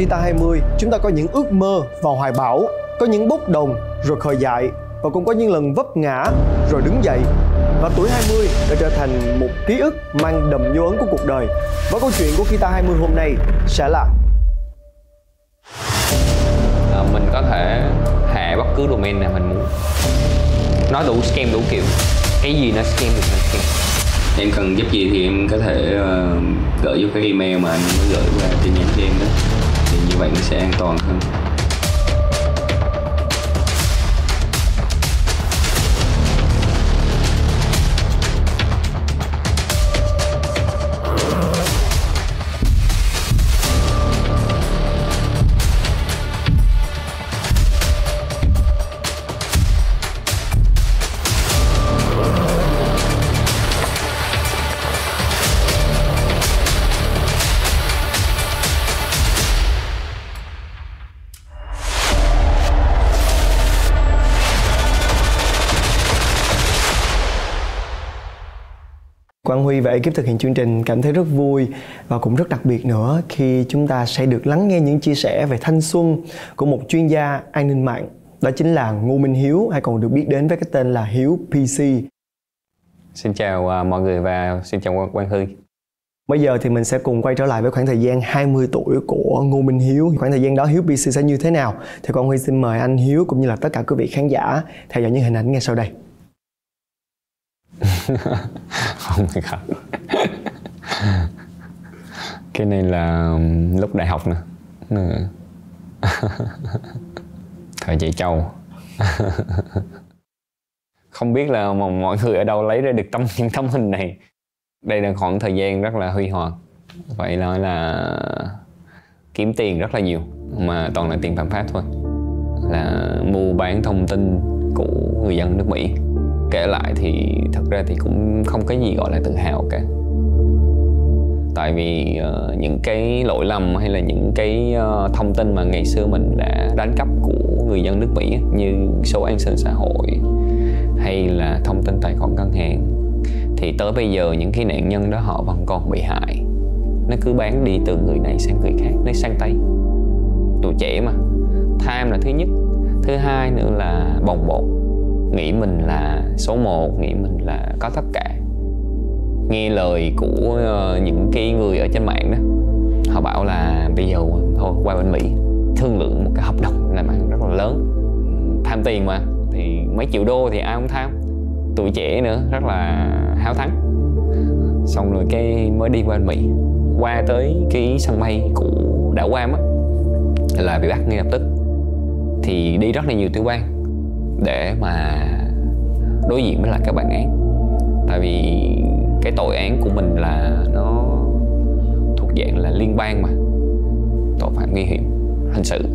Kita 20, chúng ta có những ước mơ và hoài bão, có những bốc đồng rồi khờ dại, và cũng có những lần vấp ngã rồi đứng dậy. Và tuổi 20 đã trở thành một ký ức mang đậm dấu ấn của cuộc đời. Và câu chuyện của Kita 20 hôm nay sẽ là mình có thể hạ bất cứ domain nào mình muốn. Nó đủ scam đủ kiểu. Cái gì nó scam được nó scam. Em cần giúp gì thì em có thể gửi vô cái email mà anh mới gửi qua tin nhắn cho em đó. Thì như vậy nó sẽ an toàn hơn. Quang Huy và ekip thực hiện chương trình cảm thấy rất vui và cũng rất đặc biệt nữa khi chúng ta sẽ được lắng nghe những chia sẻ về thanh xuân của một chuyên gia an ninh mạng. Đó chính là Ngô Minh Hiếu, hay còn được biết đến với cái tên là Hiếu PC. Xin chào mọi người và xin chào Quang Huy. Bây giờ thì mình sẽ cùng quay trở lại với khoảng thời gian 20 tuổi của Ngô Minh Hiếu. Khoảng thời gian đó Hiếu PC sẽ như thế nào? Thì Quang Huy xin mời anh Hiếu cũng như là tất cả quý vị khán giả theo dõi những hình ảnh ngay sau đây. Oh my God. Cái này là lúc đại học nè. Thời trẻ trâu. Không biết là mọi người ở đâu lấy ra được những tấm hình này. Đây là khoảng thời gian rất là huy hoàng. Vậy nói là kiếm tiền rất là nhiều, mà toàn là tiền phạm pháp thôi. Là mua bán thông tin của người dân nước Mỹ. Kể lại thì thật ra thì cũng không có gì gọi là tự hào cả. Tại vì những cái lỗi lầm hay là những cái thông tin mà ngày xưa mình đã đánh cắp của người dân nước Mỹ, như số an sinh xã hội hay là thông tin tài khoản ngân hàng, thì tới bây giờ những cái nạn nhân đó họ vẫn còn bị hại. Nó cứ bán đi từ người này sang người khác, nó sang tay. Tuổi trẻ mà, tham là thứ nhất. Thứ hai nữa là bồng bột, nghĩ mình là số 1, nghĩ mình là có tất cả. Nghe lời của những cái người ở trên mạng đó, họ bảo là bây giờ thôi qua bên Mỹ thương lượng một cái hợp đồng làm ăn rất là lớn. Tham tiền mà, thì mấy triệu đô thì ai không tham. Tuổi trẻ nữa, rất là háo thắng. Xong rồi cái mới đi qua bên Mỹ. Qua tới cái sân bay của đảo Guam á, là bị bắt ngay lập tức. Thì đi rất là nhiều tiểu bang để mà đối diện với lại các bản án. Tại vì cái tội án của mình là nó thuộc dạng là liên bang mà, tội phạm nguy hiểm, hình sự.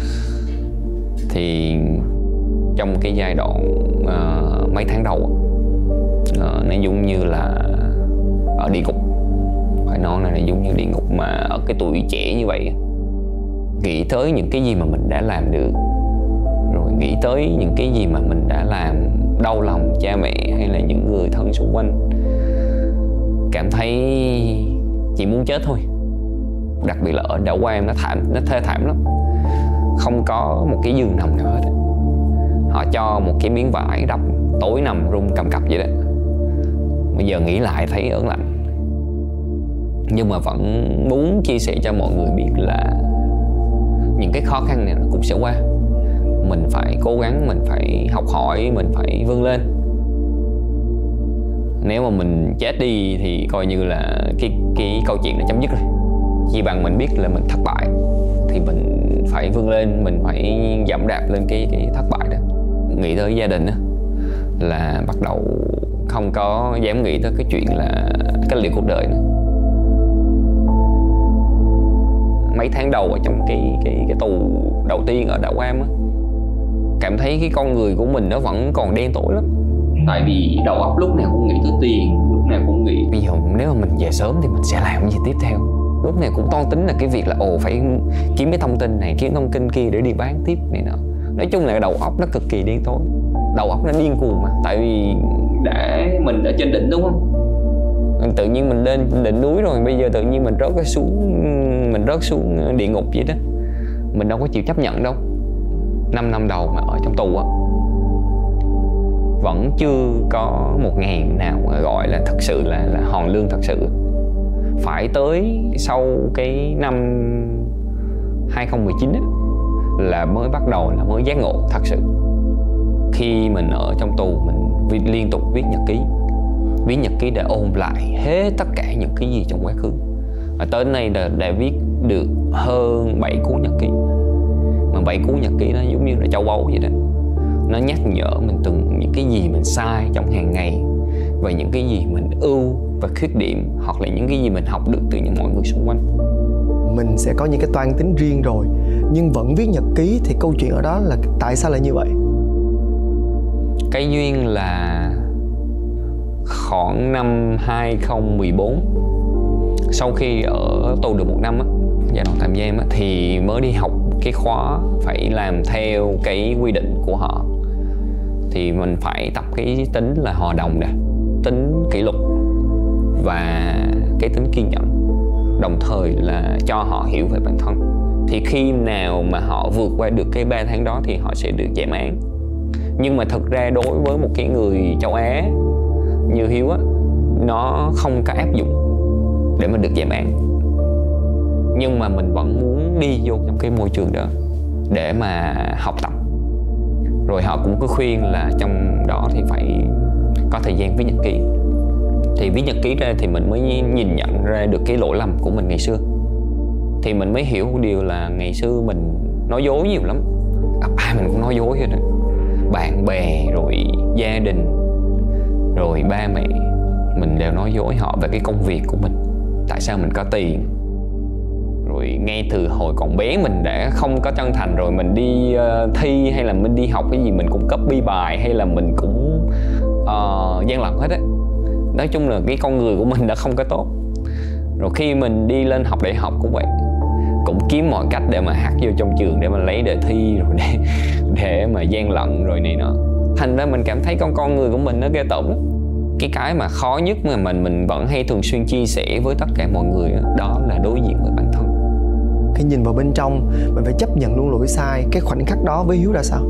Thì trong cái giai đoạn mấy tháng đầu nó giống như là ở địa ngục. Phải nói là nó giống như địa ngục, mà ở cái tuổi trẻ như vậy, nghĩ tới những cái gì mà mình đã làm được, rồi nghĩ tới những cái gì mà mình đã làm đau lòng cha mẹ hay là những người thân xung quanh, cảm thấy chỉ muốn chết thôi. Đặc biệt là ở đảo Guam, nó thê thảm lắm. Không có một cái giường nằm nào hết. Họ cho một cái miếng vải đắp, tối nằm run cầm cập vậy đó. Bây giờ nghĩ lại thấy ớn lạnh. Nhưng mà vẫn muốn chia sẻ cho mọi người biết là những cái khó khăn này nó cũng sẽ qua. Mình phải cố gắng, mình phải học hỏi, mình phải vươn lên. Nếu mà mình chết đi thì coi như là cái câu chuyện nó chấm dứt rồi. Chỉ bằng mình biết là mình thất bại thì mình phải vươn lên, mình phải dẫm đạp lên cái thất bại đó. Nghĩ tới gia đình đó, là bắt đầu không có dám nghĩ tới cái chuyện là kết liễu cuộc đời nữa. Mấy tháng đầu ở trong cái tù đầu tiên ở đảo Guam á, cảm thấy cái con người của mình nó vẫn còn đen tối lắm. Tại vì đầu óc lúc nào cũng nghĩ tới tiền, lúc nào cũng nghĩ bây giờ nếu mà mình về sớm thì mình sẽ làm cái gì tiếp theo. Lúc nào cũng toan tính là cái việc là phải kiếm cái thông tin này, kiếm thông tin kia để đi bán tiếp này nọ. Nói chung là đầu óc nó cực kỳ đen tối, đầu óc nó điên cuồng mà. Tại vì mình ở trên đỉnh đúng không? Tự nhiên mình lên đỉnh núi rồi, bây giờ tự nhiên mình rớt xuống địa ngục vậy đó. mình đâu có chịu chấp nhận đâu. 5 năm đầu mà ở trong tù á, vẫn chưa có một ngày nào mà gọi là thật sự là hoàn lương thật sự. Phải tới sau cái năm 2019 á, là mới bắt đầu là mới giác ngộ thật sự. Khi mình ở trong tù, mình liên tục viết nhật ký. Viết nhật ký để ôn lại hết tất cả những cái gì trong quá khứ. Và tới nay đã viết được hơn 7 cuốn nhật ký. Mà 7 cuốn nhật ký nó giống như là châu báu vậy đó. Nó nhắc nhở mình từng những cái gì mình sai trong hàng ngày, và những cái gì mình ưu và khuyết điểm, hoặc là những cái gì mình học được từ những mọi người xung quanh. Mình sẽ có những cái toan tính riêng rồi, nhưng vẫn viết nhật ký, thì câu chuyện ở đó là tại sao lại như vậy? Cái duyên là khoảng năm 2014, sau khi ở tù được 1 năm á, giai đoạn tạm giam á, thì mới đi học cái khóa phải làm theo cái quy định của họ. Thì mình phải tập cái tính là hòa đồng nè, tính kỷ luật và cái tính kiên nhẫn, đồng thời là cho họ hiểu về bản thân. Thì khi nào mà họ vượt qua được cái 3 tháng đó thì họ sẽ được giảm án. Nhưng mà thực ra đối với một cái người châu Á như Hiếu á, nó không có áp dụng để mà được giảm án. Nhưng mà mình vẫn muốn đi vô trong cái môi trường đó để mà học tập. Rồi họ cũng có khuyên là trong đó thì phải có thời gian viết nhật ký. Thì viết nhật ký ra thì mình mới nhìn nhận ra được cái lỗi lầm của mình ngày xưa. Thì mình mới hiểu một điều là ngày xưa mình nói dối nhiều lắm. Ai mình cũng nói dối hết đó. Bạn bè, rồi gia đình, rồi ba mẹ, mình đều nói dối họ về cái công việc của mình. Tại sao mình có tiền. Rồi ngay từ hồi còn bé mình đã không có chân thành rồi. Mình đi thi hay là mình đi học cái gì mình cũng copy bài, hay là mình cũng gian lận hết á. Nói chung là cái con người của mình đã không có tốt. Rồi khi mình đi lên học đại học cũng vậy, cũng kiếm mọi cách để mà hack vô trong trường để mà lấy đề thi, rồi để mà gian lận rồi này nọ. Thành ra mình cảm thấy con người của mình nó ghê tởm lắm. Cái mà khó nhất mà mình vẫn hay thường xuyên chia sẻ với tất cả mọi người đó là đối diện với bản thân. Khi nhìn vào bên trong, mình phải chấp nhận luôn lỗi sai. Cái khoảnh khắc đó với Hiếu ra sao?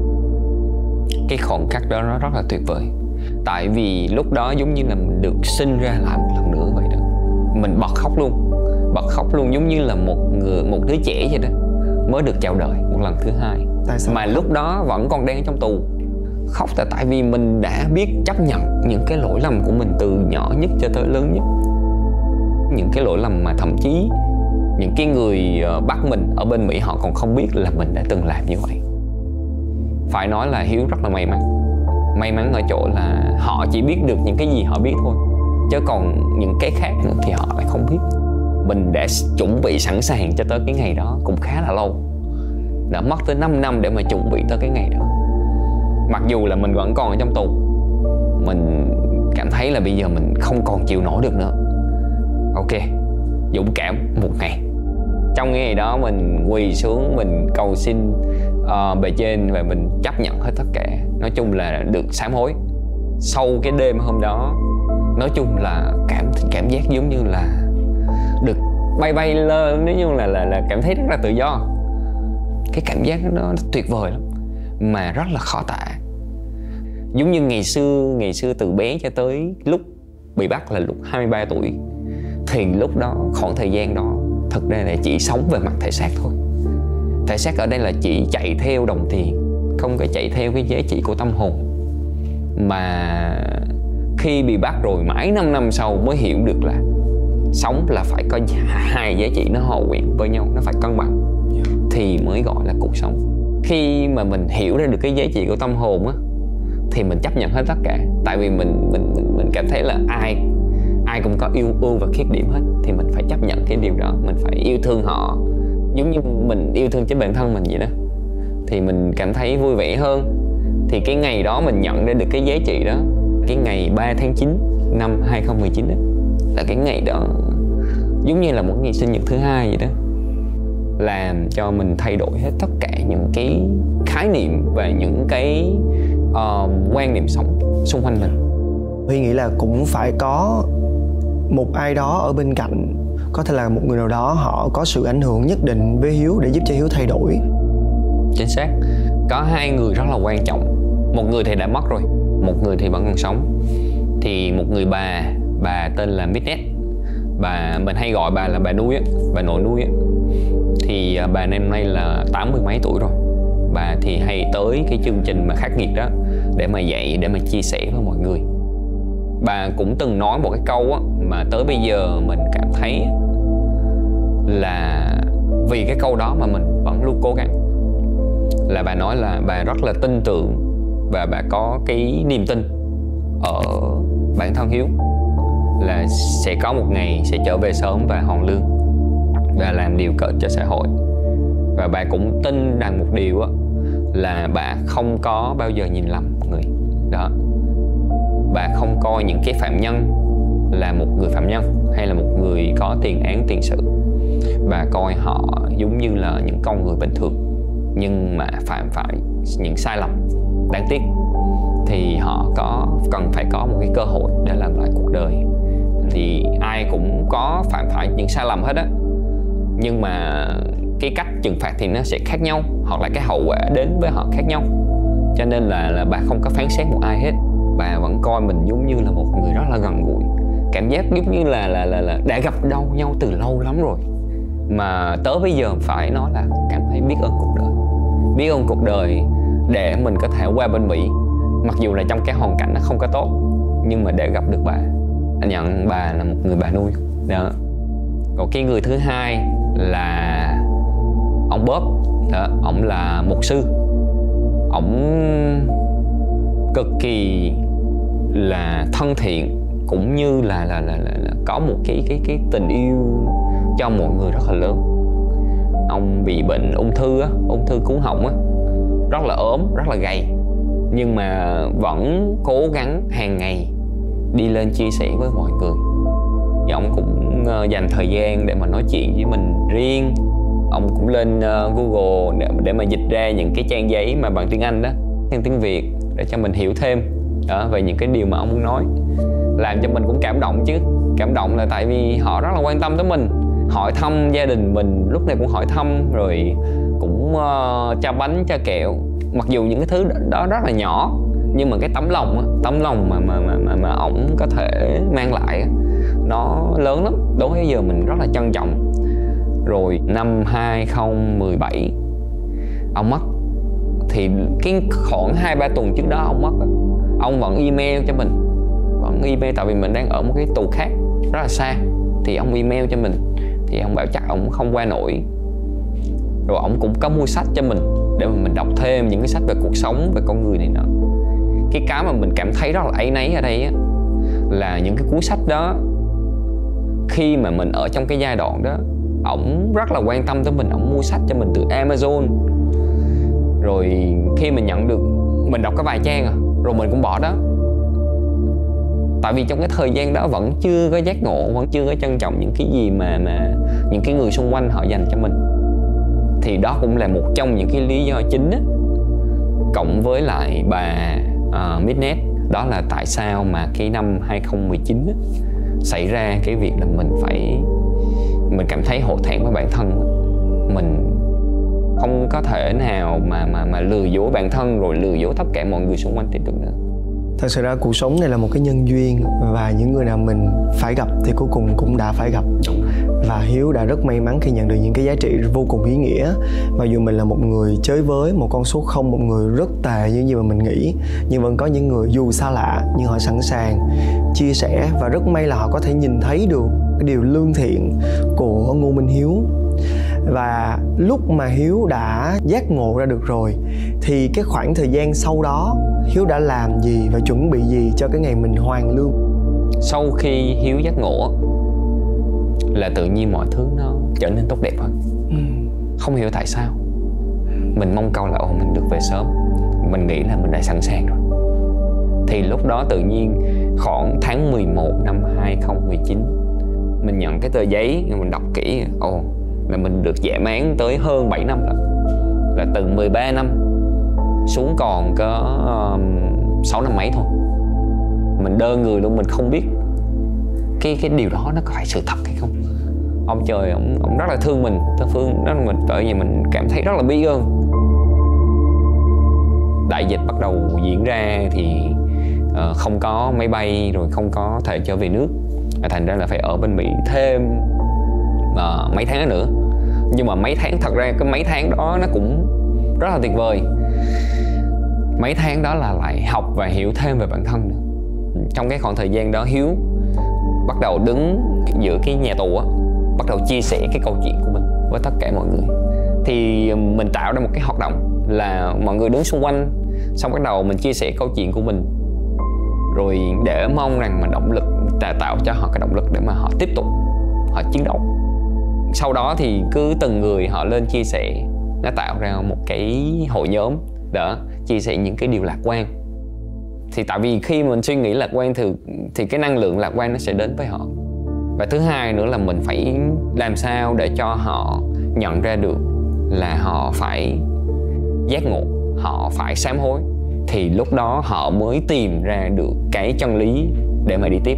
Cái khoảnh khắc đó nó rất là tuyệt vời. Tại vì lúc đó giống như là mình được sinh ra lại một lần nữa vậy đó. Mình bật khóc luôn giống như là một đứa trẻ vậy đó, mới được chào đời một lần thứ hai. Tại sao? Mà lúc đó vẫn còn đang trong tù. Khóc là tại vì mình đã biết chấp nhận những cái lỗi lầm của mình từ nhỏ nhất cho tới lớn nhất. Những cái lỗi lầm mà thậm chí những cái người bắt mình ở bên Mỹ họ còn không biết là mình đã từng làm như vậy. Phải nói là Hiếu rất là may mắn. May mắn ở chỗ là họ chỉ biết được những cái gì họ biết thôi, chứ còn những cái khác nữa thì họ lại không biết. Mình đã chuẩn bị sẵn sàng cho tới cái ngày đó cũng khá là lâu. Đã mất tới 5 năm để mà chuẩn bị tới cái ngày đó. Mặc dù là mình vẫn còn ở trong tù, mình cảm thấy là bây giờ mình không còn chịu nổi được nữa. Ok, dũng cảm một ngày. Trong cái ngày đó mình quỳ xuống, mình cầu xin bề trên và mình chấp nhận hết tất cả. Nói chung là được sám hối. Sau cái đêm hôm đó, nói chung là cảm giác giống như là được bay lên, nói chung là cảm thấy rất là tự do. Cái cảm giác đó nó tuyệt vời lắm, mà rất là khó tả. Giống như ngày xưa từ bé cho tới lúc bị bắt là lúc 23 tuổi, thì lúc đó khoảng thời gian đó thực ra là chỉ sống về mặt thể xác thôi. Thể xác ở đây là chỉ chạy theo đồng tiền, không có chạy theo cái giá trị của tâm hồn. Mà khi bị bắt rồi mãi 5 năm sau mới hiểu được là sống là phải có hai giá trị nó hòa quyện với nhau, nó phải cân bằng thì mới gọi là cuộc sống. Khi mà mình hiểu ra được cái giá trị của tâm hồn á, thì mình chấp nhận hết tất cả. Tại vì mình cảm thấy là ai cũng có ưu và khuyết điểm hết, thì mình phải chấp nhận cái điều đó. Mình phải yêu thương họ giống như mình yêu thương chính bản thân mình vậy đó, thì mình cảm thấy vui vẻ hơn. Thì cái ngày đó mình nhận ra được cái giá trị đó, cái ngày 3 tháng 9 năm 2019 đó, là cái ngày đó giống như là một ngày sinh nhật thứ hai vậy đó, làm cho mình thay đổi hết tất cả những cái khái niệm và những cái quan niệm sống xung quanh mình. Huy nghĩ là cũng phải có một ai đó ở bên cạnh có thể là một người nào đó họ có sự ảnh hưởng nhất định với Hiếu để giúp cho Hiếu thay đổi. Chính xác. Có hai người rất là quan trọng. Một người thì đã mất rồi, một người thì vẫn còn sống. Thì một người bà tên là Midnight. Bà, mình hay gọi bà là bà nuôi á, bà nội nuôi á. Thì bà năm nay là 80 mấy tuổi rồi. Bà thì hay tới cái chương trình mà khắc nghiệt đó để mà dạy, để mà chia sẻ với mọi người. Bà cũng từng nói một cái câu á, mà tới bây giờ mình cảm thấy là vì cái câu đó mà mình vẫn luôn cố gắng. Là bà nói là bà rất là tin tưởng và bà có cái niềm tin ở bản thân Hiếu là sẽ có một ngày sẽ trở về sớm và hoàn lương và làm điều có ích cho xã hội. Và bà cũng tin rằng một điều á, là bà không có bao giờ nhìn lầm mọi người đó. Bà không coi những cái phạm nhân là một người phạm nhân hay là một người có tiền án tiền sự. Bà coi họ giống như là những con người bình thường nhưng mà phạm phải những sai lầm đáng tiếc, thì họ cần phải có một cái cơ hội để làm lại cuộc đời. Thì ai cũng có phạm phải những sai lầm hết á, nhưng mà cái cách trừng phạt thì nó sẽ khác nhau, hoặc là cái hậu quả đến với họ khác nhau. Cho nên là bà không có phán xét một ai hết. Bà vẫn coi mình giống như là một người rất là gần gũi, cảm giác giống như là đã gặp đâu nhau từ lâu lắm rồi, mà tới bây giờ phải nói là cảm thấy biết ơn cuộc đời. Biết ơn cuộc đời để mình có thể qua bên Mỹ, mặc dù là trong cái hoàn cảnh nó không có tốt, nhưng mà để gặp được bà. Anh nhận bà là một người bà nuôi đó. Còn cái người thứ hai là ông Bob đó. Ông là mục sư. Ông cực kỳ là thân thiện, cũng như là có một cái tình yêu cho mọi người rất là lớn. Ông bị bệnh ung thư á, ung thư cuống họng á, rất là ốm, rất là gầy, nhưng mà vẫn cố gắng hàng ngày đi lên chia sẻ với mọi người. Và ông cũng dành thời gian để mà nói chuyện với mình riêng. Ông cũng lên Google để mà dịch ra những cái trang giấy mà bằng tiếng Anh đó sang tiếng Việt để cho mình hiểu thêm đó, về những cái điều mà ông muốn nói. Làm cho mình cũng cảm động chứ. Cảm động là tại vì họ rất là quan tâm tới mình, hỏi thăm gia đình mình, lúc này cũng hỏi thăm, rồi cũng cho bánh, cho kẹo. Mặc dù những cái thứ đó rất là nhỏ, nhưng mà cái tấm lòng mà ổng có thể mang lại nó lớn lắm. Đối với giờ mình rất là trân trọng. Rồi năm 2017 ông mất. Thì cái khoảng 2-3 tuần trước đó ông mất, ông vẫn email cho mình. Vẫn email, tại vì mình đang ở một cái tù khác rất là xa. Thì ông email cho mình, thì ông bảo chắc ông không qua nổi. Rồi ông cũng có mua sách cho mình để mà mình đọc thêm những cái sách về cuộc sống, về con người này nọ. Cái mà mình cảm thấy rất là áy náy ở đây á, là những cái cuốn sách đó, khi mà mình ở trong cái giai đoạn đó, ổng rất là quan tâm tới mình. Ổng mua sách cho mình từ Amazon. Rồi khi mình nhận được, mình đọc có vài trang rồi mình cũng bỏ đó. Tại vì trong cái thời gian đó vẫn chưa có giác ngộ, vẫn chưa có trân trọng những cái gì mà những cái người xung quanh họ dành cho mình. Thì đó cũng là một trong những cái lý do chính á, cộng với lại bà Midnight. Đó là tại sao mà cái năm 2019 á, xảy ra cái việc là mình cảm thấy hổ thẹn với bản thân. Mình không có thể nào mà lừa dối bản thân rồi lừa dối tất cả mọi người xung quanh tiếp được nữa. Thật sự ra cuộc sống này là một cái nhân duyên, và những người nào mình phải gặp thì cuối cùng cũng đã phải gặp. Và Hiếu đã rất may mắn khi nhận được những cái giá trị vô cùng ý nghĩa. Mặc dù mình là một người chơi với một con số 0, một người rất tệ như gì mà mình nghĩ, nhưng vẫn có những người dù xa lạ nhưng họ sẵn sàng chia sẻ. Và rất may là họ có thể nhìn thấy được cái điều lương thiện của Ngô Minh Hiếu. Và lúc mà Hiếu đã giác ngộ ra được rồi, thì cái khoảng thời gian sau đó Hiếu đã làm gì và chuẩn bị gì cho cái ngày mình hoàn lương? Sau khi Hiếu giác ngộ là tự nhiên mọi thứ nó trở nên tốt đẹp hơn. Không hiểu tại sao. Mình mong cầu là mình được về sớm. Mình nghĩ là mình đã sẵn sàng rồi. Thì lúc đó tự nhiên khoảng tháng 11 năm 2019, mình nhận cái tờ giấy, mình đọc kỹ, là mình được giảm án tới hơn 7 năm rồi. Là từ 13 năm xuống còn có 6 năm mấy thôi. Mình đơ người luôn, mình không biết cái điều đó nó có phải sự thật hay không. ông trời ông rất là thương mình, bởi vì mình cảm thấy rất là biết ơn. Đại dịch bắt đầu diễn ra thì không có máy bay, rồi không có thể trở về nước, thành ra là phải ở bên Mỹ thêm mấy tháng nữa. Nhưng mà thật ra cái mấy tháng đó nó cũng rất là tuyệt vời. Mấy tháng đó là lại học và hiểu thêm về bản thân nữa. Trong cái khoảng thời gian đó, Hiếu bắt đầu đứng giữa cái nhà tù á, bắt đầu chia sẻ cái câu chuyện của mình với tất cả mọi người. Thì mình tạo ra một cái hoạt động là mọi người đứng xung quanh, xong bắt đầu mình chia sẻ câu chuyện của mình, rồi để mong rằng mà động lực, tạo cho họ cái động lực để mà họ tiếp tục họ chiến đấu. Sau đó thì cứ từng người họ lên chia sẻ, nó tạo ra một cái hội nhóm để chia sẻ những cái điều lạc quan. Thì tại vì khi mình suy nghĩ lạc quan thì cái năng lượng lạc quan nó sẽ đến với họ. Và thứ hai nữa là mình phải làm sao để cho họ nhận ra được là họ phải giác ngộ, họ phải sám hối. Thì lúc đó họ mới tìm ra được cái chân lý để mà đi tiếp.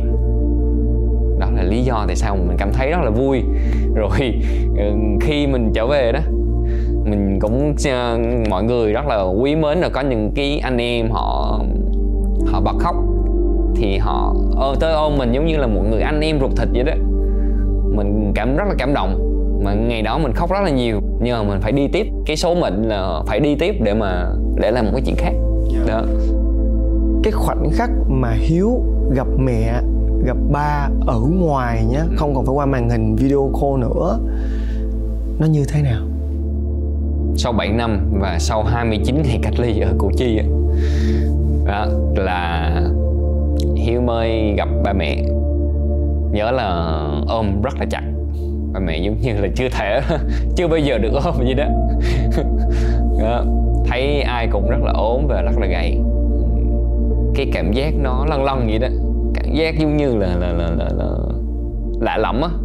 Đó là lý do tại sao mình cảm thấy rất là vui. Rồi khi mình trở về đó, mình cũng mọi người rất là quý mến, rồi có những cái anh em họ bật khóc, thì họ tới ôm mình giống như là một người anh em ruột thịt vậy đó. Mình rất là cảm động. Mà ngày đó mình khóc rất là nhiều, nhưng mà mình phải đi tiếp. Cái số mệnh là phải đi tiếp để làm một cái chuyện khác. Đó. Cái khoảnh khắc mà Hiếu gặp mẹ, gặp ba ở ngoài nhé, không còn phải qua màn hình video call nữa, nó như thế nào? Sau 7 năm và sau 29 ngày cách ly ở Củ Chi đó, là Hiếu mới gặp ba mẹ. Nhớ là ôm rất là chặt. Ba mẹ giống như là chưa bao giờ được ôm gì đó. Đó. Thấy ai cũng rất là ốm và rất là gầy. Cái cảm giác nó lâng lâng vậy đó. Cảm giác giống như là lạ lẫm á.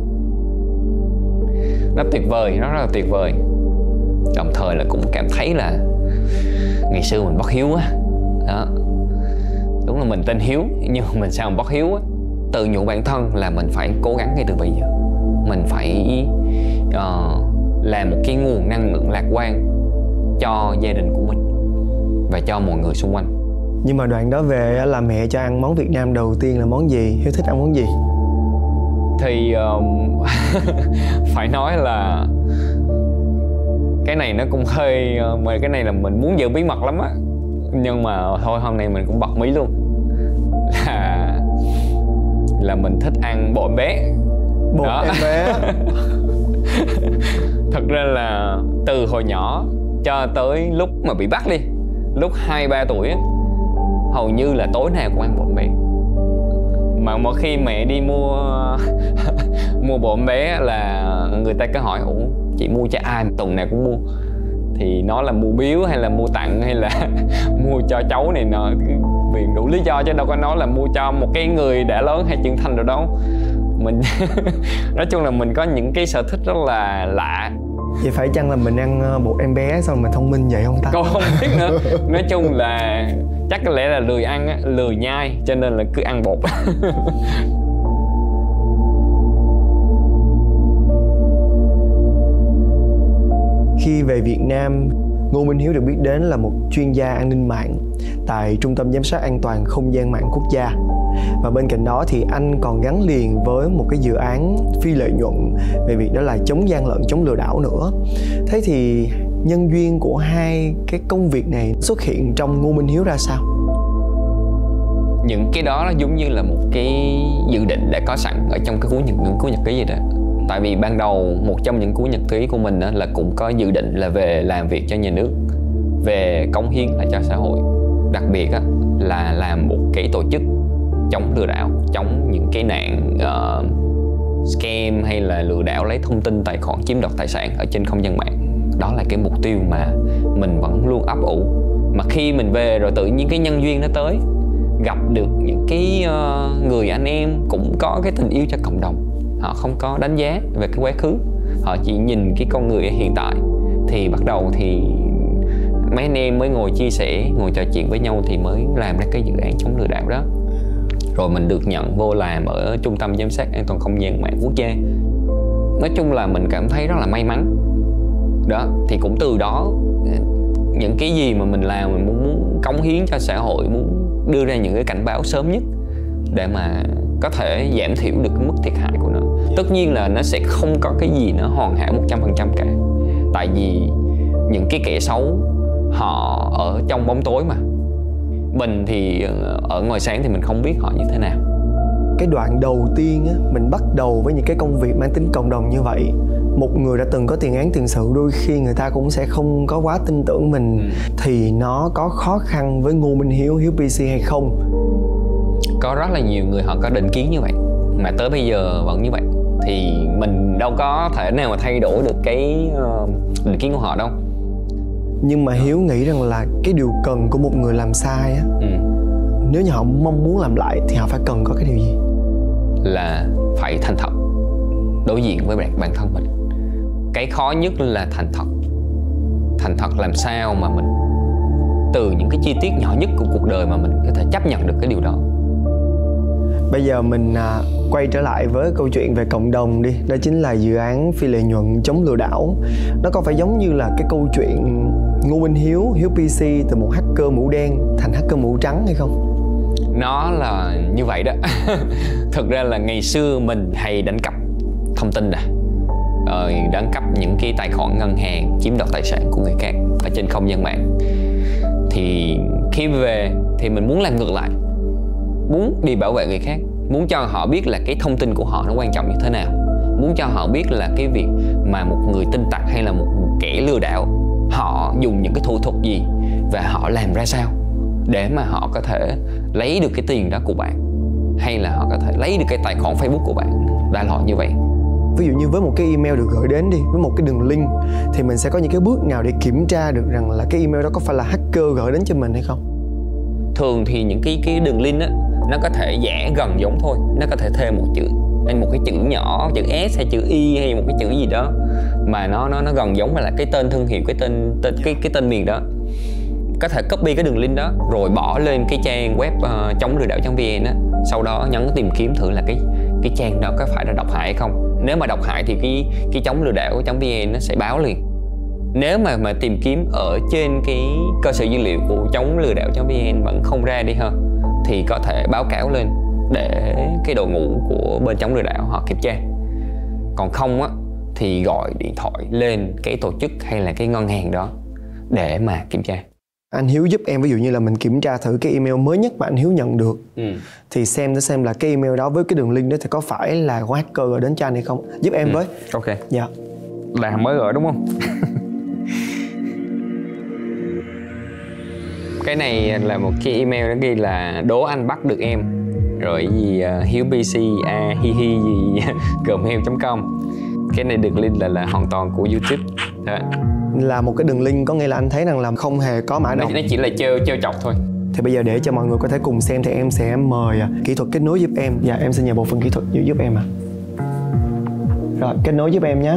Nó tuyệt vời, nó rất là tuyệt vời. Đồng thời là cũng cảm thấy là ngày xưa mình bất hiếu á. Đó. Đúng là mình tên Hiếu, nhưng mà mình sao mình bất hiếu á. Tự nhủ bản thân là mình phải cố gắng ngay từ bây giờ. Mình phải làm một cái nguồn năng lượng lạc quan cho gia đình của mình và cho mọi người xung quanh. Nhưng mà đoạn đó về là mẹ cho ăn món Việt Nam đầu tiên là món gì? Hiếu thích ăn món gì? Thì phải nói là cái này nó cũng hơi mà cái này là mình muốn giữ bí mật lắm á, nhưng mà thôi hôm nay mình cũng bật mí luôn là mình thích ăn bò em bé. Bột em bé. Thật ra là từ hồi nhỏ cho tới lúc mà bị bắt đi, lúc 2-3 tuổi á, hầu như là tối nào cũng ăn bò em bé. Mà mỗi khi mẹ đi mua bò em bé là người ta cứ hỏi: ủa chị mua cho ai? Tuần nào cũng mua. Thì nó là mua biếu hay là mua tặng hay là mua cho cháu này nọ, vì đủ lý do chứ đâu có nói là mua cho một cái người đã lớn hay trưởng thành rồi đâu. Mình nói chung là mình có những cái sở thích rất là lạ. Vậy phải chăng là mình ăn bột em bé xong mình thông minh vậy không ta? Cô không biết nữa. Nói chung là chắc có lẽ là lười ăn, lười nhai, cho nên là cứ ăn bột. Khi về Việt Nam, Ngô Minh Hiếu được biết đến là một chuyên gia an ninh mạng tại Trung tâm Giám sát An toàn Không gian mạng quốc gia. Và bên cạnh đó thì anh còn gắn liền với một cái dự án phi lợi nhuận về việc đó là chống gian lận, chống lừa đảo nữa. Thế thì nhân duyên của hai cái công việc này xuất hiện trong Ngô Minh Hiếu ra sao? Những cái đó nó giống như là một cái dự định đã có sẵn ở trong cái cuốn nhật ký gì đó. Tại vì ban đầu một trong những cuốn nhật ký của mình là cũng có dự định là về làm việc cho nhà nước, về cống hiến lại cho xã hội. Đặc biệt là làm một cái tổ chức chống lừa đảo, chống những cái nạn scam hay là lừa đảo lấy thông tin tài khoản chiếm đoạt tài sản ở trên không gian mạng. Đó là cái mục tiêu mà mình vẫn luôn ấp ủ. Mà khi mình về rồi tự nhiên cái nhân duyên nó tới, gặp được những cái người anh em cũng có cái tình yêu cho cộng đồng. Họ không có đánh giá về cái quá khứ, họ chỉ nhìn cái con người ở hiện tại. Thì bắt đầu thì mấy anh em mới ngồi chia sẻ, ngồi trò chuyện với nhau thì mới làm ra cái dự án chống lừa đảo đó. Rồi mình được nhận vô làm ở Trung tâm Giám sát An toàn Không gian mạng quốc gia. nói chung là mình cảm thấy rất là may mắn đó. Thì cũng từ đó những cái gì mà mình làm, mình muốn cống hiến cho xã hội, muốn đưa ra những cái cảnh báo sớm nhất để mà có thể giảm thiểu được cái mức thiệt hại của nó. Tất nhiên là nó sẽ không có cái gì nó hoàn hảo 100% cả, tại vì những cái kẻ xấu họ ở trong bóng tối mà. Mình thì ở ngoài sáng thì mình không biết họ như thế nào. Cái đoạn đầu tiên á, mình bắt đầu với những cái công việc mang tính cộng đồng như vậy. Một người đã từng có tiền án tiền sự, đôi khi người ta cũng sẽ không có quá tin tưởng mình. Thì nó có khó khăn với Ngô Minh Hiếu, Hiếu PC hay không? Có rất là nhiều người họ có định kiến như vậy, mà tới bây giờ vẫn như vậy. Thì mình đâu có thể nào mà thay đổi được cái định kiến của họ đâu. Nhưng mà Hiếu nghĩ rằng là cái điều cần của một người làm sai á, nếu như họ mong muốn làm lại thì họ phải cần có cái điều gì? Là phải thành thật đối diện với bản thân mình. Cái khó nhất là thành thật. Thành thật làm sao mà mình từ những cái chi tiết nhỏ nhất của cuộc đời mà mình có thể chấp nhận được cái điều đó. Bây giờ mình quay trở lại với câu chuyện về cộng đồng đi. Đó chính là dự án phi lợi nhuận chống lừa đảo. Nó có phải giống như là cái câu chuyện Ngô Minh Hiếu, Hiếu PC từ một hacker mũ đen thành hacker mũ trắng hay không? Nó là như vậy đó. Thực ra là ngày xưa mình hay đánh cắp thông tin đánh cắp những cái tài khoản ngân hàng, chiếm đoạt tài sản của người khác ở trên không gian mạng. Thì khi về thì mình muốn làm ngược lại, muốn đi bảo vệ người khác, muốn cho họ biết là cái thông tin của họ nó quan trọng như thế nào, muốn cho họ biết là cái việc mà một người tin tặc hay là một kẻ lừa đảo họ dùng những cái thủ thuật gì và họ làm ra sao để mà họ có thể lấy được cái tiền đó của bạn, hay là họ có thể lấy được cái tài khoản Facebook của bạn, đại loại như vậy. Ví dụ như với một cái email được gửi đến đi, với một cái đường link, thì mình sẽ có những cái bước nào để kiểm tra được rằng là cái email đó có phải là hacker gửi đến cho mình hay không? Thường thì những cái đường link á, nó có thể giả gần giống thôi, nó có thể thêm một chữ hay một cái chữ nhỏ, chữ S hay chữ Y hay một cái chữ gì đó mà nó gần giống với là cái tên thương hiệu, cái tên miền đó. Có thể copy cái đường link đó rồi bỏ lên cái trang web chống lừa đảo.vn á, sau đó nhấn tìm kiếm thử là cái trang đó có phải là độc hại hay không. Nếu mà độc hại thì cái chống lừa đảo.vn nó sẽ báo liền. Nếu mà tìm kiếm ở trên cái cơ sở dữ liệu của chống lừa đảo.vn vẫn không ra đi ha, thì có thể báo cáo lên để cái đội ngũ của bên chống lừa đảo họ kiểm tra. Còn không á thì gọi điện thoại lên cái tổ chức hay là cái ngân hàng đó để mà kiểm tra. Anh Hiếu giúp em, ví dụ như là mình kiểm tra thử cái email mới nhất mà anh Hiếu nhận được, thì xem là cái email đó với cái đường link đó thì có phải là của hacker gửi đến cho anh hay không. Giúp em với. Ok. Dạ. Là mới gửi đúng không? Cái này là một cái email nó ghi là đố anh bắt được em, rồi gì Hiếu PC hi hi gì gmail.com. Cái này được link là hoàn toàn của YouTube đó. Là một cái đường link, có nghĩa là anh thấy rằng là không hề có mã độc. Nó chỉ là trêu chọc thôi. Thì bây giờ để cho mọi người có thể cùng xem thì em sẽ mời kỹ thuật kết nối giúp em. Dạ, em xin nhờ bộ phận kỹ thuật giúp em ạ. Rồi, kết nối giúp em nhé.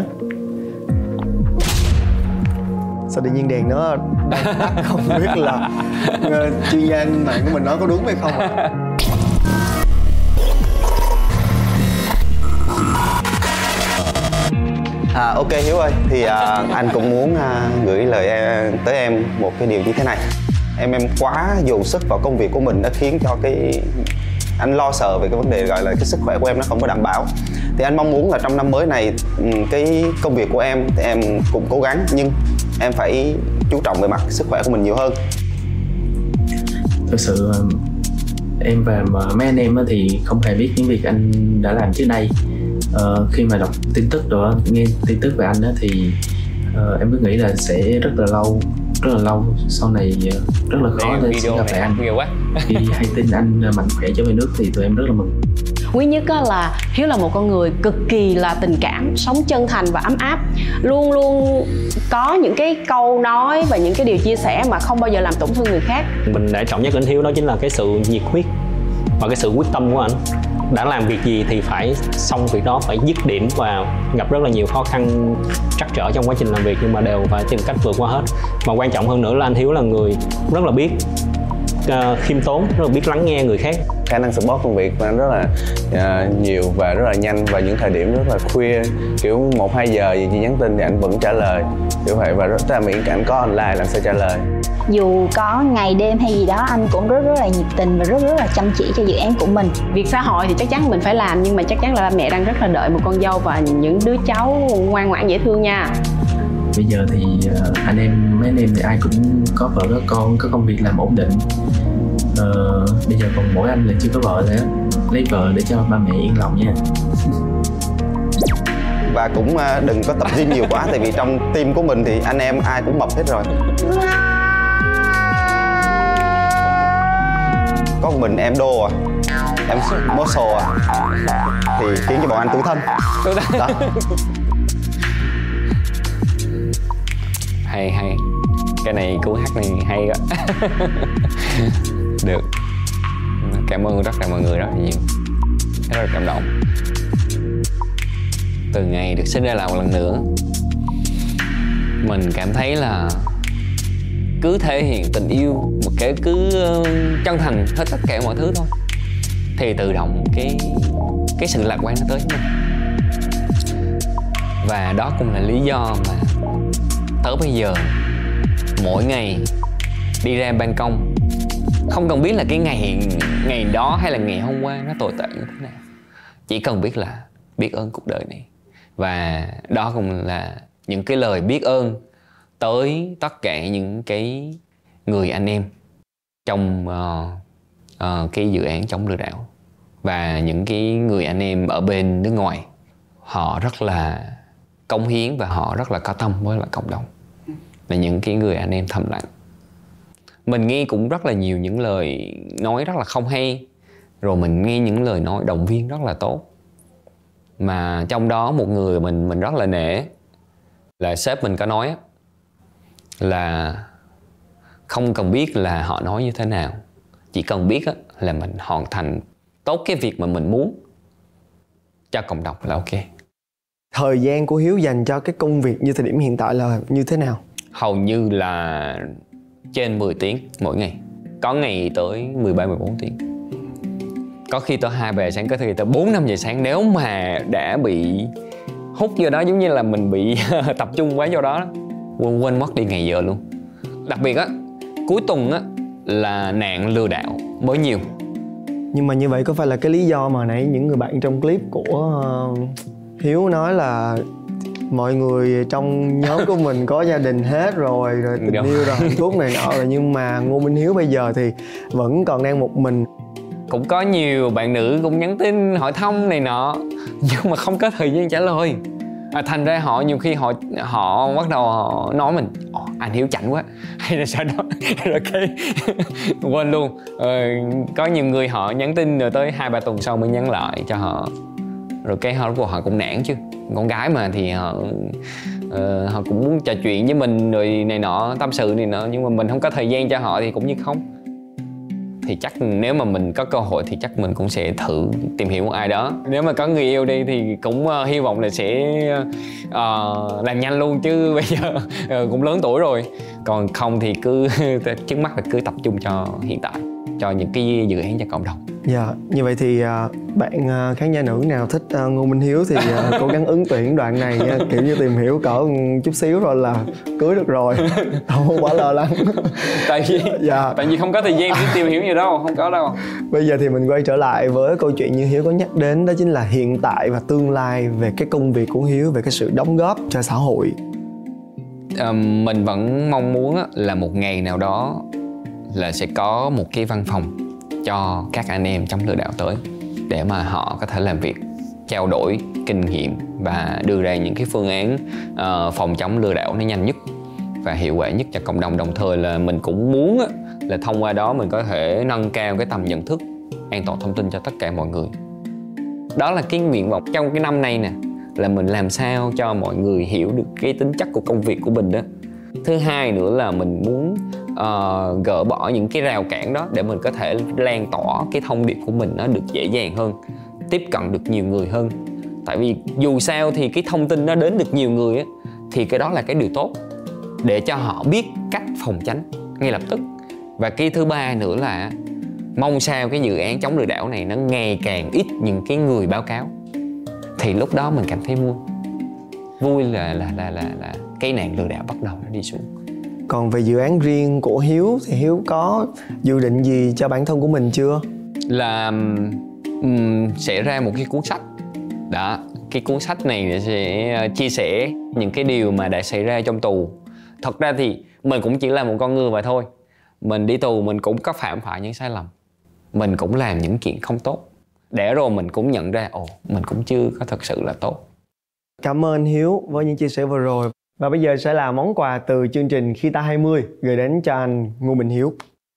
Sao tự nhiên đèn nó đang tắt, không biết là chuyên gia mạng của mình nói có đúng hay không ạ? Ok Hiếu ơi, thì anh cũng muốn gửi lời tới em một cái điều như thế này. Em quá dồn sức vào công việc của mình, nó khiến cho anh lo sợ về cái vấn đề gọi là cái sức khỏe của em nó không có đảm bảo. Thì anh mong muốn là trong năm mới này cái công việc của em thì em cũng cố gắng, nhưng em phải chú trọng về mặt sức khỏe của mình nhiều hơn. Thực sự em và mấy anh em thì không hề biết những việc anh đã làm trước đây. Khi mà đọc tin tức rồi nghe tin tức về anh thì em cứ nghĩ là sẽ rất là lâu sau này rất là khó để gặp lại anh. Khi hay tin anh mạnh khỏe trở về nước thì tụi em rất là mừng. Quý nhất là Hiếu là một con người cực kỳ là tình cảm, sống chân thành và ấm áp, luôn luôn có những cái câu nói và những cái điều chia sẻ mà không bao giờ làm tổn thương người khác. Mình để trọng nhất anh Hiếu đó chính là cái sự nhiệt huyết và cái sự quyết tâm của anh. Đã làm việc gì thì phải xong việc đó, phải dứt điểm, và gặp rất là nhiều khó khăn trắc trở trong quá trình làm việc nhưng mà đều phải tìm cách vượt qua hết. Mà quan trọng hơn nữa là anh Hiếu là người rất là biết khiêm tốn, rất là biết lắng nghe người khác. Khả năng support công việc của anh rất là nhiều và rất là nhanh, và những thời điểm rất là khuya, kiểu 1-2 giờ gì nhắn tin thì anh vẫn trả lời kiểu vậy, và rất là miễn anh có online là anh sẽ trả lời. Dù có ngày đêm hay gì đó, anh cũng rất là nhiệt tình và rất là chăm chỉ cho dự án của mình. Việc xã hội thì chắc chắn mình phải làm, nhưng mà chắc chắn là ba mẹ đang rất là đợi một con dâu và những đứa cháu ngoan ngoãn dễ thương nha. Bây giờ thì mấy anh em thì ai cũng có vợ có con, có công việc làm ổn định. Bây giờ còn mỗi anh là chưa có vợ nữa, lấy vợ để cho ba mẹ yên lòng nha. Và cũng đừng có tập gym nhiều quá, tại vì trong team của mình thì anh em ai cũng mập hết rồi. Có một mình em đô em muscle thì khiến cho bọn anh tủi thân. Đó. Hay cái này cú hát này hay quá. Được, cảm ơn rất là mọi người rất là nhiều, rất là cảm động. Từ ngày được sinh ra là một lần nữa, mình cảm thấy là cứ thể hiện tình yêu một cái cứ chân thành hết tất cả mọi thứ thôi, thì tự động cái sự lạc quan nó tới với mình. Và đó cũng là lý do mà tới bây giờ mỗi ngày đi ra ban công, không cần biết là cái ngày đó hay là ngày hôm qua nó tồi tệ như thế nào, chỉ cần biết là biết ơn cuộc đời này. Và đó cũng là những cái lời biết ơn tới tất cả những cái người anh em trong cái dự án chống lừa đảo, và những cái người anh em ở bên nước ngoài. Họ rất là cống hiến và họ rất là có tâm với lại cộng đồng, là những cái người anh em thầm lặng. Mình nghe cũng rất là nhiều những lời nói rất là không hay, rồi mình nghe những lời nói động viên rất là tốt. Mà trong đó một người mình rất là nể là sếp mình có nói là không cần biết là họ nói như thế nào, chỉ cần biết là mình hoàn thành tốt cái việc mà mình muốn cho cộng đồng là ok. Thời gian của Hiếu dành cho cái công việc như thời điểm hiện tại là như thế nào? Hầu như là trên 10 tiếng mỗi ngày. Có ngày tới 13-14 tiếng. Có khi tới 2-3 giờ sáng, có khi tới 4-5 giờ sáng. Nếu mà đã bị hút vô đó, giống như là mình bị tập trung quá vô đó, quên mất đi ngày giờ luôn. Đặc biệt cuối tuần là nạn lừa đảo mới nhiều. Nhưng mà như vậy có phải là cái lý do mà nãy những người bạn trong clip của Hiếu nói là mọi người trong nhóm của mình có gia đình hết rồi tình yêu rồi hạnh phúc này nọ rồi, nhưng mà Ngô Minh Hiếu bây giờ thì vẫn còn đang một mình? Cũng có nhiều bạn nữ cũng nhắn tin hỏi thăm này nọ, nhưng mà không có thời gian trả lời. Thành ra họ nhiều khi họ bắt đầu họ nói mình anh Hiếu chảnh quá, hay là sao đó rồi cái quên luôn. Có nhiều người họ nhắn tin rồi tới 2-3 tuần sau mới nhắn lại cho họ, rồi cái họ cũng nản chứ. Con gái mà thì họ cũng muốn trò chuyện với mình rồi này nọ, tâm sự này nọ, nhưng mà mình không có thời gian cho họ thì cũng như không. Thì chắc nếu mà mình có cơ hội thì chắc mình cũng sẽ thử tìm hiểu một ai đó. Nếu mà có người yêu đi thì cũng hy vọng là sẽ làm nhanh luôn, chứ bây giờ cũng lớn tuổi rồi. Còn không thì cứ trước mắt là cứ tập trung cho hiện tại, cho những cái dự án cho cộng đồng. Dạ, như vậy thì bạn khán giả nữ nào thích Ngô Minh Hiếu thì cố gắng ứng tuyển đoạn này nha. Kiểu như tìm hiểu cỡ chút xíu rồi là cưới được rồi, không quá lo lắng. Tại vì không có thời gian để tìm hiểu gì đâu, không có đâu. Bây giờ thì mình quay trở lại với câu chuyện như Hiếu có nhắc đến, đó chính là hiện tại và tương lai về cái công việc của Hiếu, về cái sự đóng góp cho xã hội. Mình vẫn mong muốn là một ngày nào đó là sẽ có một cái văn phòng cho các anh em chống lừa đảo tới, để mà họ có thể làm việc, trao đổi kinh nghiệm và đưa ra những cái phương án phòng chống lừa đảo nó nhanh nhất và hiệu quả nhất cho cộng đồng. Đồng thời là mình cũng muốn là thông qua đó mình có thể nâng cao cái tầm nhận thức an toàn thông tin cho tất cả mọi người. Đó là cái nguyện vọng trong cái năm nay nè, là mình làm sao cho mọi người hiểu được cái tính chất của công việc của mình đó. Thứ hai nữa là mình muốn gỡ bỏ những cái rào cản đó để mình có thể lan tỏa cái thông điệp của mình nó được dễ dàng hơn, tiếp cận được nhiều người hơn. Tại vì dù sao thì cái thông tin nó đến được nhiều người thì cái đó là cái điều tốt, để cho họ biết cách phòng tránh ngay lập tức. Và cái thứ ba nữa là mong sao cái dự án chống lừa đảo này nó ngày càng ít những cái người báo cáo, thì lúc đó mình cảm thấy vui. Vui là cái nạn lừa đảo bắt đầu nó đi xuống. Còn về dự án riêng của Hiếu thì Hiếu có dự định gì cho bản thân của mình chưa? Là sẽ ra một cái cuốn sách. Đó, cái cuốn sách này sẽ chia sẻ những cái điều mà đã xảy ra trong tù. Thật ra thì mình cũng chỉ là một con người vậy thôi. Mình đi tù mình cũng có phạm phải những sai lầm, mình cũng làm những chuyện không tốt, để rồi mình cũng nhận ra mình cũng chưa có thật sự là tốt. Cảm ơn Hiếu với những chia sẻ vừa rồi. Và bây giờ sẽ là món quà từ chương trình Khi Ta 20 gửi đến cho anh Ngô Minh Hiếu.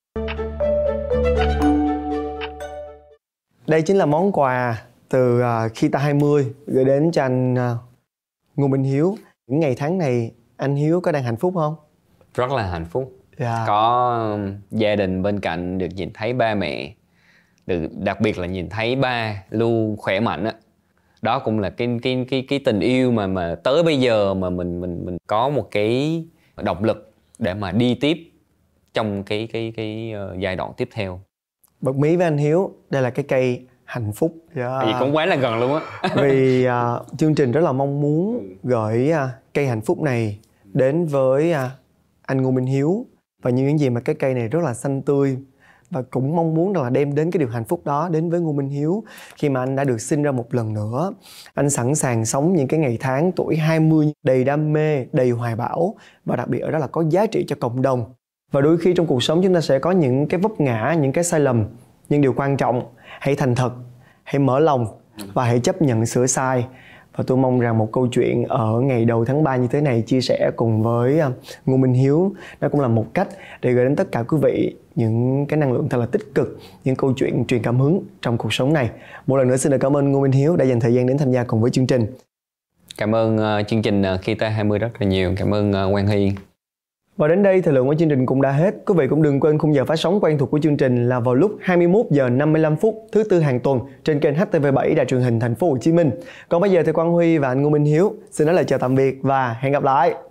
Đây chính là món quà từ Khi Ta 20 gửi đến cho anh Ngô Minh Hiếu. Những ngày tháng này anh Hiếu có đang hạnh phúc không? Rất là hạnh phúc. Yeah. Có gia đình bên cạnh, được nhìn thấy ba mẹ, đặc biệt là nhìn thấy ba luôn khỏe mạnh á. Đó cũng là cái tình yêu mà tới bây giờ mà mình có một cái động lực để mà đi tiếp trong cái giai đoạn tiếp theo. Bật mí với anh Hiếu, đây là cái cây hạnh phúc. Vì cũng quá là gần luôn á. Vì chương trình rất là mong muốn gửi cây hạnh phúc này đến với anh Ngô Minh Hiếu, và những gì mà cái cây này rất là xanh tươi, và cũng mong muốn là đem đến cái điều hạnh phúc đó đến với Ngô Minh Hiếu khi mà anh đã được sinh ra một lần nữa. Anh sẵn sàng sống những cái ngày tháng tuổi 20 đầy đam mê, đầy hoài bão, và đặc biệt ở đó là có giá trị cho cộng đồng. Và đôi khi trong cuộc sống chúng ta sẽ có những cái vấp ngã, những cái sai lầm, nhưng điều quan trọng hãy thành thật, hãy mở lòng và hãy chấp nhận sửa sai. Và tôi mong rằng một câu chuyện ở ngày đầu tháng 3 như thế này chia sẻ cùng với Ngô Minh Hiếu, đó cũng là một cách để gửi đến tất cả quý vị những cái năng lượng thật là tích cực, những câu chuyện truyền cảm hứng trong cuộc sống này. Một lần nữa xin được cảm ơn Ngô Minh Hiếu đã dành thời gian đến tham gia cùng với chương trình. Cảm ơn chương trình Khi Ta 20 rất là nhiều. Cảm ơn Quang Hiên. Và đến đây thời lượng của chương trình cũng đã hết. Quý vị cũng đừng quên khung giờ phát sóng quen thuộc của chương trình là vào lúc 21 giờ 55 phút thứ tư hàng tuần trên kênh HTV7 Đài truyền hình Thành phố Hồ Chí Minh. Còn bây giờ thì Quang Huy và anh Ngô Minh Hiếu xin nói lời chào tạm biệt và hẹn gặp lại.